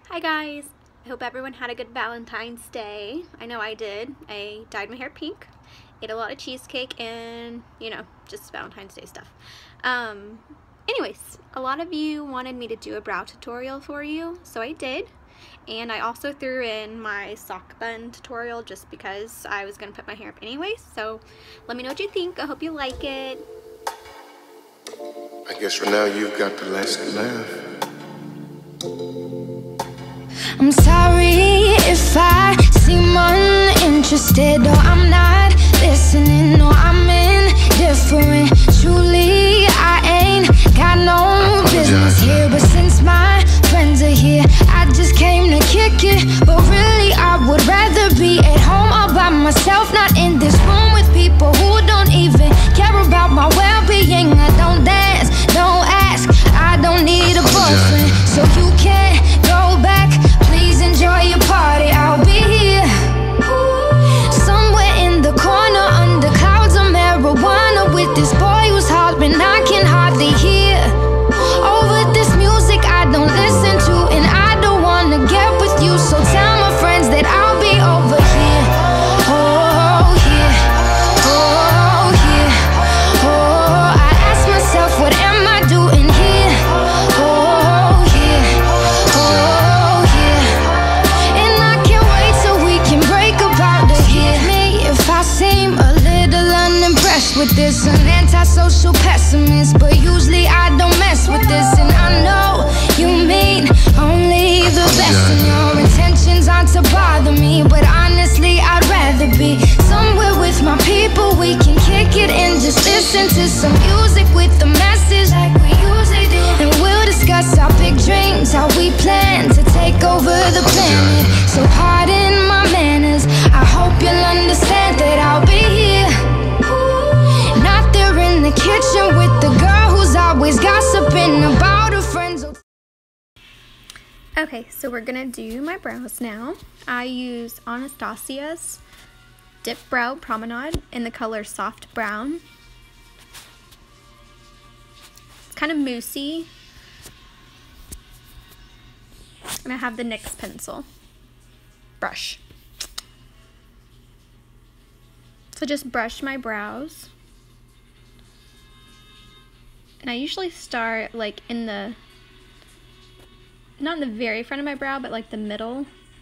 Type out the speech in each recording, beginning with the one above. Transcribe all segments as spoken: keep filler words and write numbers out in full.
Hi guys! I hope everyone had a good Valentine's Day. I know I did. I dyed my hair pink, ate a lot of cheesecake, and, you know, just Valentine's Day stuff. Um, anyways, a lot of you wanted me to do a brow tutorial for you, so I did. And I also threw in my sock bun tutorial just because I was going to put my hair up anyways. So let me know what you think. I hope you like it. I guess for now you've got the last laugh. I'm sorry if I seem uninterested, or I'm not listening, or I'm indifferent. Truly, I ain't got no business here, but since my friends are here, I just came to kick it. But really, I would rather be at home all by myself, not in this room with people who don't even care about my well-being. I don't dance, don't ask, I don't need a boyfriend, so you can't go back. Enjoy your party, I'll be here somewhere in the corner under clouds of marijuana with this boy who's hollering I can hardly hear. Over this music I don't listen to, and I don't wanna get with you, so tell my friends that I'll be over here. Oh yeah, oh yeah, oh, I ask myself, what am I doing here? Oh yeah, oh with this, an antisocial pessimist, but usually I don't mess with this, and I know you mean only the best, and your intentions aren't to bother me, but honestly I'd rather be somewhere with my people. We can kick it and just listen to some music with the message like we usually do, and we'll discuss our big dreams, how we plan to take over the planet. So pardon my manners, I hope you'll understand that I'll be here, not there in the kitchen with the girl who's always gossiping about her friends. Okay, so we're gonna do my brows now. I use Anastasia's Dip Brow Promenade in the color Soft Brown. It's kind of moussey. And I have the NYX pencil brush. So just brush my brows. And I usually start like in the, not in the very front of my brow, but like the middle.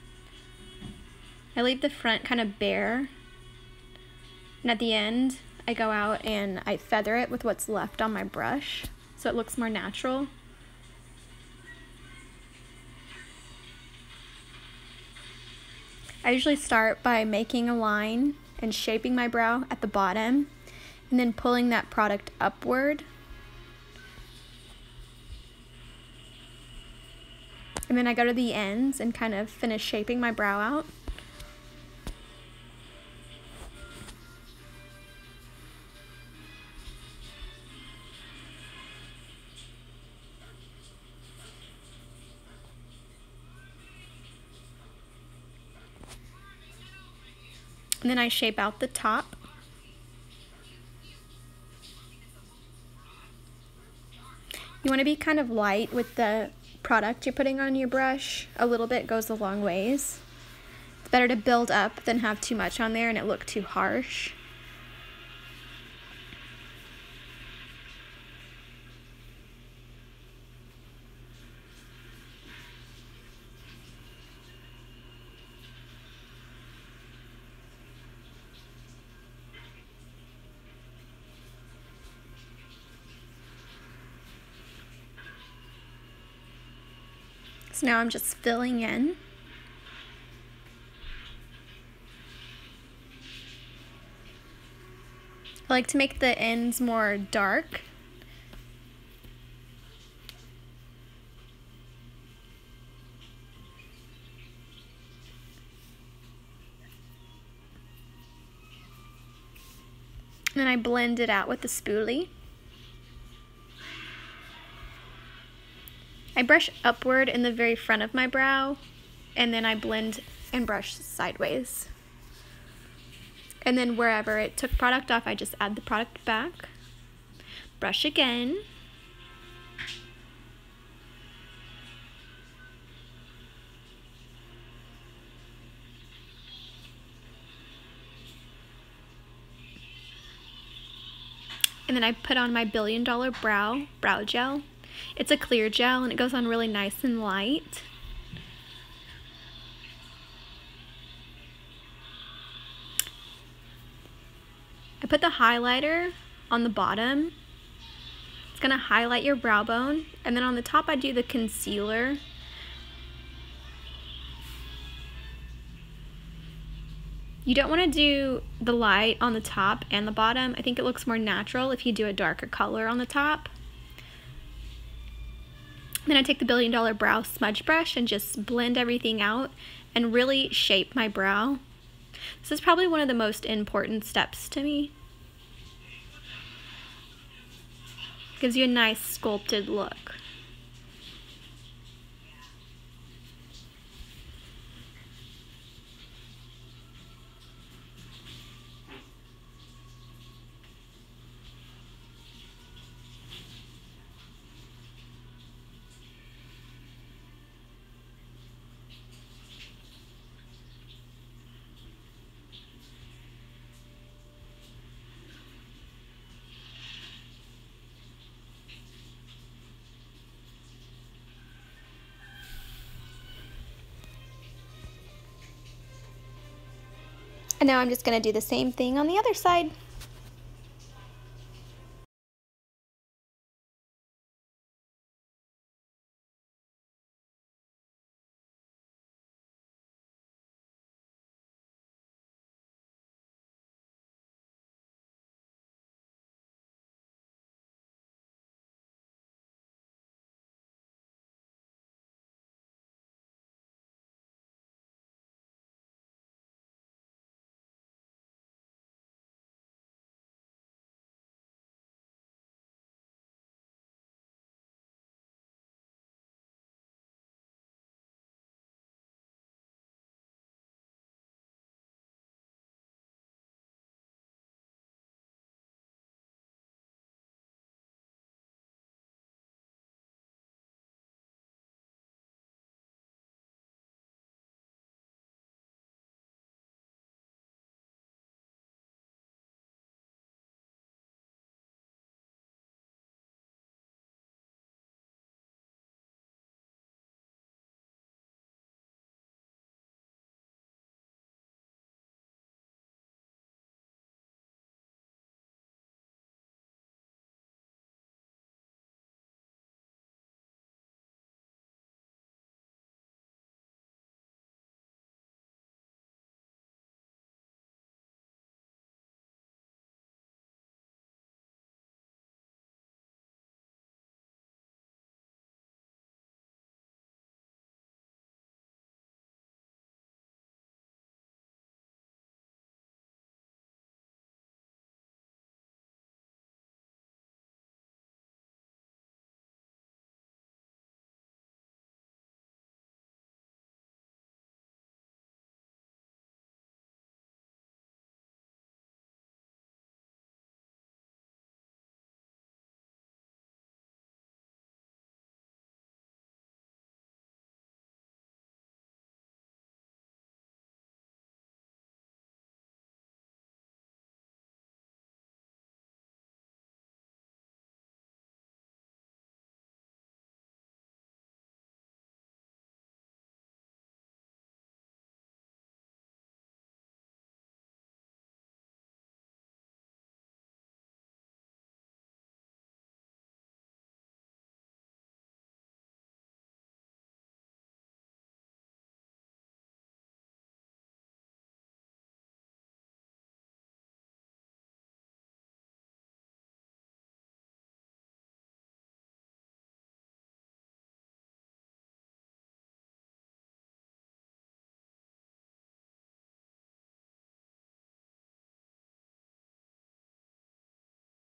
I leave the front kind of bare. And at the end, I go out and I feather it with what's left on my brush, so it looks more natural. I usually start by making a line and shaping my brow at the bottom, and then pulling that product upward. And then I go to the ends and kind of finish shaping my brow out. And then I shape out the top. You want to be kind of light with the product you're putting on your brush. A little bit goes a long ways. It's better to build up than have too much on there and it look too harsh. So now I'm just filling in. I like to make the ends more dark. And then I blend it out with the spoolie. I brush upward in the very front of my brow, and then I blend and brush sideways. And then wherever it took product off, I just add the product back. Brush again. And then I put on my Billion Dollar Brow Brow Gel. It's a clear gel and it goes on really nice and light. I put the highlighter on the bottom. It's gonna highlight your brow bone. And then on the top I do the concealer. You don't want to do the light on the top and the bottom. I think it looks more natural if you do a darker color on the top. Then I take the Billion Dollar Brow Smudge Brush and just blend everything out and really shape my brow. This is probably one of the most important steps to me. Gives you a nice sculpted look. And now I'm just going to do the same thing on the other side.